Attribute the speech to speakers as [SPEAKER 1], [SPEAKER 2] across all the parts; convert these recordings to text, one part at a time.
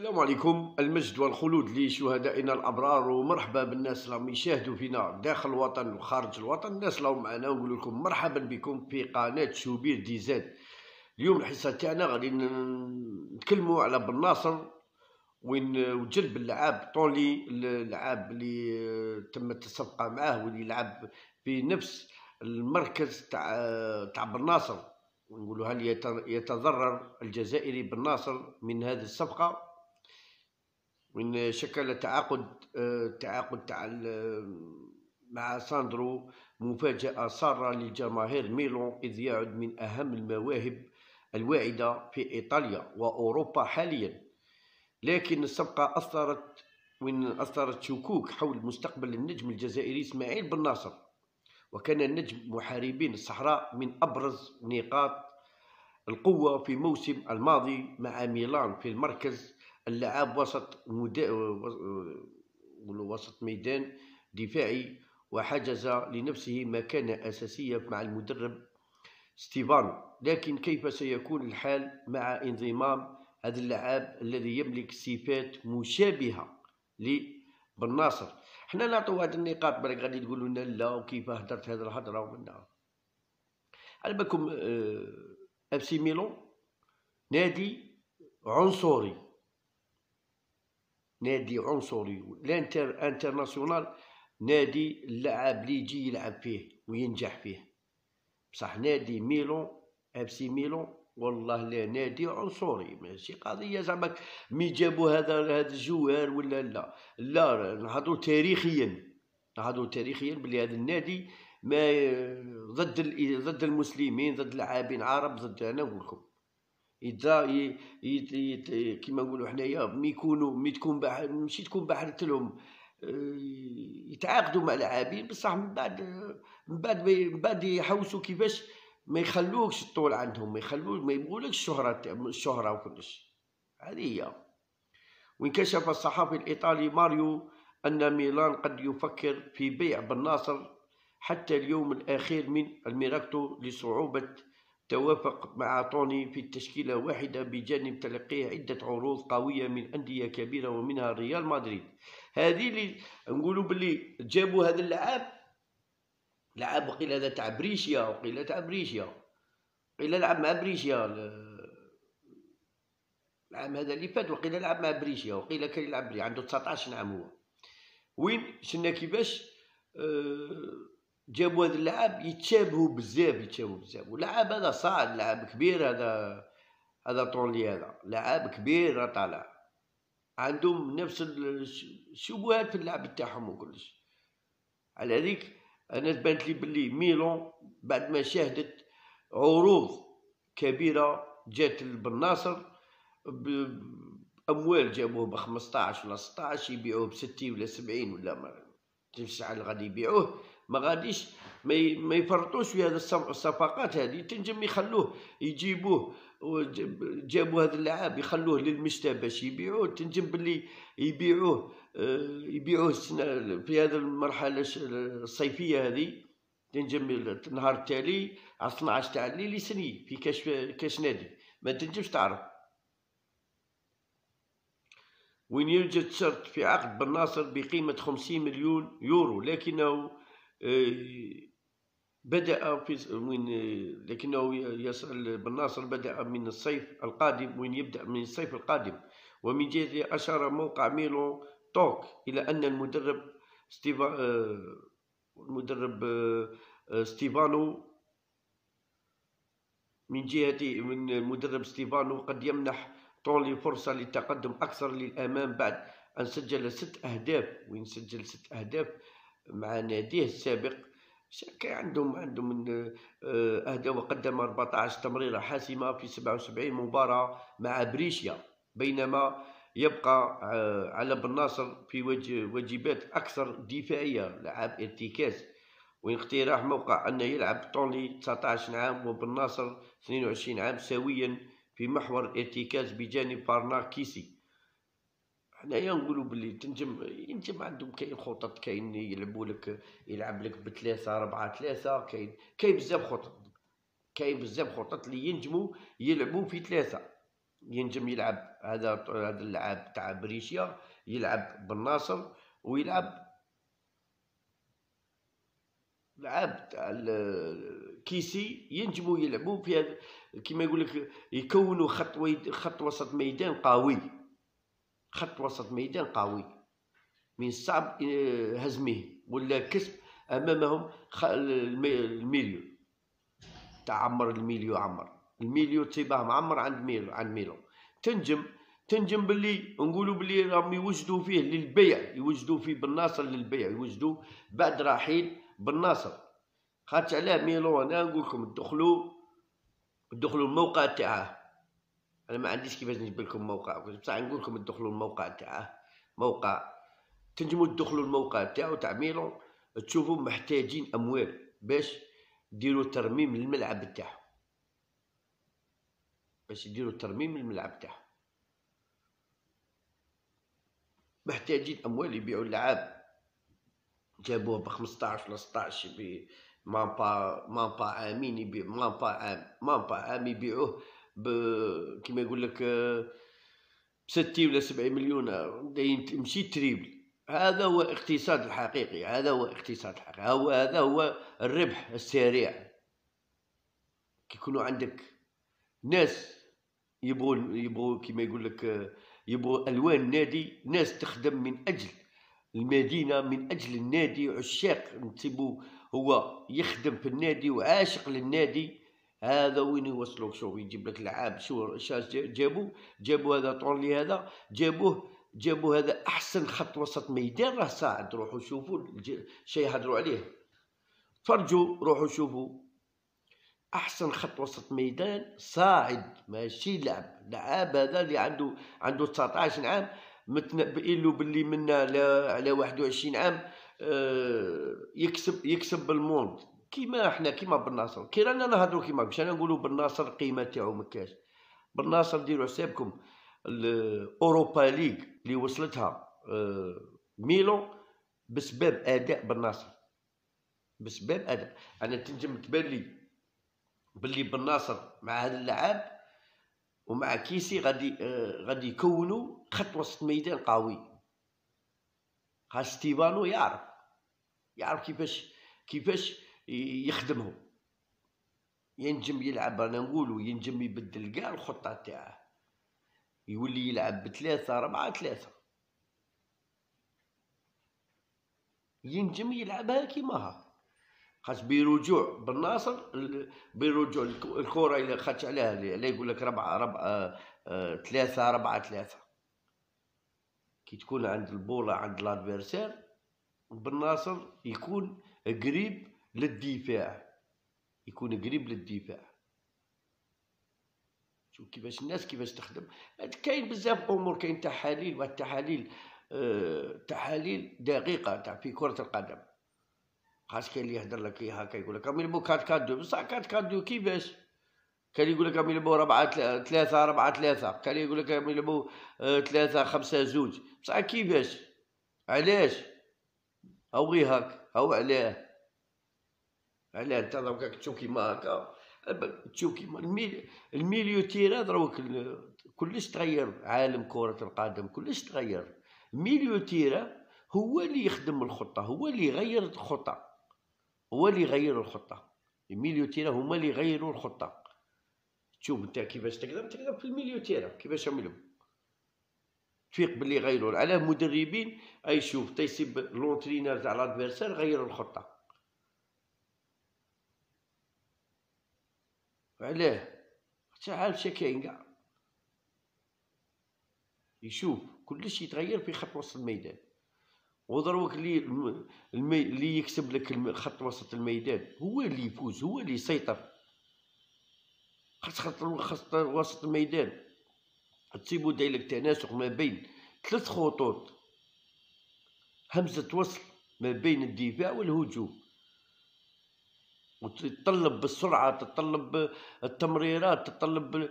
[SPEAKER 1] السلام عليكم. المجد والخلود لشهدائنا الأبرار، ومرحبا بالناس اللي يشاهدوا فينا داخل الوطن وخارج الوطن. الناس اللي معنا نقول لكم مرحبا بكم في قناة شوبير دي زاد. اليوم الحصة تاعنا غادي نتكلموا على بن ناصر وجلب اللاعب طونلي، اللاعب اللي تمت الصفقة معاه واللي يلعب في نفس المركز تاع بن ناصر، ونقولوا هل يتضرر الجزائري بن ناصر من هذه الصفقة؟ وين شكل تعاقد مع ساندرو مفاجأة سارة لجماهير ميلان، إذ يعد من أهم المواهب الواعدة في إيطاليا وأوروبا حاليا. لكن الصفقة أثرت شكوك حول مستقبل النجم الجزائري إسماعيل بن ناصر، وكان النجم محاربين الصحراء من أبرز نقاط القوة في موسم الماضي مع ميلان في المركز اللاعب وسط ميدان دفاعي، وحجز لنفسه مكانة أساسية مع المدرب ستيفانو. لكن كيف سيكون الحال مع انضمام هذا اللاعب الذي يملك صفات مشابهة لبن ناصر؟ حنا نعطوا هذه النقاط، بالك غادي تقولوا لنا لا وكيف هدرت هذه الهضره ومنها. على بالكم اف سي ميلان نادي عنصري، انترناسيونال، نادي اللاعب اللي يجي يلعب فيه وينجح فيه. بصح نادي ميلان اف سي ميلان والله لا، نادي عنصري، ماشي قضيه زعما مي جابوا هذا الجوار ولا لا نهضروا تاريخيا بلي هذا النادي ما ضد المسلمين، ضد اللاعبين عرب، ضد. انا نقول لكم كيما نقولوا حنايا مي تكون ماشي تكون بحرت لهم يتعاقدوا مع لاعبين، بصح من بعد يحوسوا كيفاش ما يخلوكش الطول عندهم، ما يبغولكش الشهرة وكلش. هذه هي. وانكشف الصحفي الإيطالي ماريو أن ميلان قد يفكر في بيع بن ناصر حتى اليوم الأخير من الميراكتو لصعوبة توافق مع طوني في التشكيلة واحدة، بجانب تلقيه عدة عروض قوية من أندية كبيرة ومنها ريال مدريد. هذه اللي نقولوا باللي جابوا هذا اللاعب وقيل هذا تاع بريشيا، قيل لعب مع بريشيا العام هذا اللي فات، وقيل لعب مع بريشيا، وقيل كان يلعب عنده 19 عام. هو وين شفنا كيفاش جابوا هذا اللاعب يتشابهوا بزاف، ولاعب هذا صاعد، لاعب كبير، هذا طونلي، هذا لاعب كبير طالع، عندهم نفس الشبهات في اللعب تاعهم وكلش. على هذيك انا تبانت لي باللي ميلان بعد ما شاهدت عروض كبيره جات لبن ناصر باموال، جابوه ب 15 ولا 16، يبيعوه ب 60 ولا 70 ولا ما شحال غادي يبيعوه، ما غاديش ما يفرطوش في هذه الصفقات. هذه تنجم يخلوه يجيبوه، جابوا هذا اللاعب يخلوه للمشتى باش يبيعوه، تنجم باللي يبيعوه في هذه المرحله الصيفيه هذه، تنجم النهار التالي على 12 تاع الليل يسني في كاش نادي، ما تنجمش تعرف. وين يوجد شرط في عقد بن ناصر بقيمة 50 مليون يورو، لكنه يسأل بن ناصر بدأ من الصيف القادم، يبدأ من الصيف القادم. ومن جهة أشار موقع ميلو توك إلى أن المدرب ستيفانو قد يمنح طونلي فرصة للتقدم أكثر للأمام بعد أن سجل 6 أهداف. وين سجل 6 أهداف مع ناديه السابق. عندهم أهداف، وقدم 14 تمريرة حاسمة في 77 مباراة مع بريشيا، بينما يبقى على بن ناصر في واجبات أكثر دفاعية، لعب ارتكاز. وين اقتراح موقع أن يلعب طونلي 19 عام وبن ناصر 22 عام سويا في محور ارتكاز بجانب فارناكيسي. حنايا نقولوا باللي تنجم عندهم كاين خطط، كاين يلعب لك ب3-4-3، كاين بزاف خطط، اللي ينجموا يلعبوا في 3. ينجم يلعب هذا اللاعب تاع بريشيا يلعب بالناصر، ويلعب لعاب تاع كيسي ينجموا يلعبوا في هذا كيما يقول لك، يكونوا خط وسط ميدان قوي، خط وسط ميدان قوي من الصعب هزمه ولا كسب امامهم. الميليو تاع عمر، الميليو تيباه معمر عند ميلو. تنجم باللي نقولوا باللي راهم يوجدوا فيه للبيع، يوجدوا فيه بالناصر للبيع، يوجدوا بعد رحيل بالناصر. خاطر علاه ميلو انا نقول لكم دخلوا الموقع تاعه. انا ما عنديش كيفاش نجيب لكم موقع، بصح نقول لكم تدخلوا الموقع تاعه. موقع تنجموا تدخلوا الموقع تاعو تاع ميلو، تشوفوا محتاجين اموال باش ديروا ترميم للملعب تاعو، باش يديروا ترميم للملعب تاعو. محتاجين اموال يبيعوا اللعاب، جابوه ب 15 ولا 16 مامبا عامين يبيع، مامبا عام يبيعوه كيما يقول لك 60 ولا 70 مليون، مشي تريبل. هذا هو الاقتصاد الحقيقي، هذا هو الربح السريع. كي يكونوا عندك ناس يبغوا كيما يقول لك، يبغوا الوان النادي، ناس تخدم من اجل المدينه، من اجل النادي، عشاق نسيبو هو يخدم في النادي وعاشق للنادي. هذا وين يوصلوك. شوف يجيب لك لعاب، شو جابوا هذا طونلي، هذا جابوا هذا احسن خط وسط ميدان، راه صاعد. روحوا شوفوا شي يهضروا عليه، تفرجوا روحوا شوفوا احسن خط وسط ميدان صاعد، ماشي لعاب هذا اللي عنده 19 عام، متنبئين له باللي منا على 21 عام يكسب بالموند. كيما احنا، كيما بالناصر، كي رانا نهضروا كيما باش انا نقولوا بالناصر القيمه تاعو مكاش. بالناصر ديروا حسابكم الاوروبا ليغ اللي وصلتها ميلو بسبب اداء بالناصر، بسبب اداء. انا تنجم تبان لي باللي بالناصر مع هذا اللعاب ومع كيسي غادي يكونوا خط وسط ميدان قوي. خاص ستيفانو يعرف كيفاش يخدمهم. ينجم يلعب، انا نقولوا ينجم يبدل كاع الخطه تاعه، يولي يلعب ب3-4-3، ينجم يلعبها كيماها. خاص برجوع بالناصر، برجوع الكره الى خدش عليها، اللي يقول لك 3-4-3. كي تكون عند البوله عند لادفيرسير، بالناصر يكون قريب للدفاع، شوف كيفاش الناس كيفاش تخدم. كاين بزاف امور، كاين تحاليل، والتحاليل تحاليل دقيقه تاع في كره القدم. خاص كاين اللي يهدر لك هكا يقول لك راهم يلعبوا 4-4-2، بصح 4-4-2 كيفاش؟ كان يقول لك راهم يلعبوا 3-4-3، كان يقول لك راهم يلعبوا 3-5-2، بصح كيفاش؟ علاش؟ او غير هاك، او علاه انت راك تشوف كيما هكا، تشوف كيما الميليو تيران دروك كلش تغير. عالم كرة القدم كلش تغير. الميليو تيران هو اللي يخدم الخطة، هو اللي يغير الخطة، الميليو تيران هما اللي يغيروا الخطة. تشوف انت كيفاش تقدر في الميليو تيران، كيفاش يعملوا، تفيق باللي يغيروا. على مدربين اي شوف تيسيب لونترينر تاع لادفيرسير غير الخطة. علاه؟ عارف شا كاين كاع، يشوف كلش يتغير في خط وسط الميدان. ودروك اللي يكسب لك خط وسط الميدان هو اللي يفوز، هو اللي يسيطر. خط وسط الميدان تصيبو دايرلك تناسق ما بين 3 خطوط، همزة وصل ما بين الدفاع والهجوم، وتتطلب بالسرعه، تتطلب التمريرات، تتطلب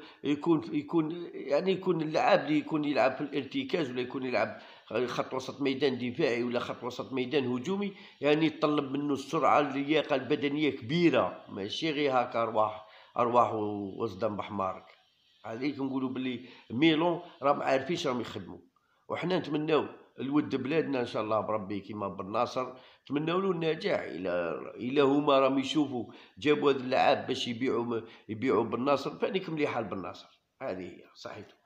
[SPEAKER 1] يكون اللاعب اللي يكون يلعب في الارتكاز، ولا يكون يلعب خط وسط ميدان دفاعي ولا خط وسط ميدان هجومي، يعني يتطلب منه السرعه، اللياقه البدنيه كبيره، ماشي غير هكا ارواح وصدام بحمارك. عليك نقولوا باللي ميلون راهم عارفينش راهم يخدموا، وحنا نتمناو الود بلادنا ان شاء الله بربي كيما بن ناصر، نتمناو له النجاح. الى هما راهم يشوفوا جابوا هذا اللعاب باش يبيعوا بن ناصر، فانيك مليحه لبن ناصر، هذه هي صحيت.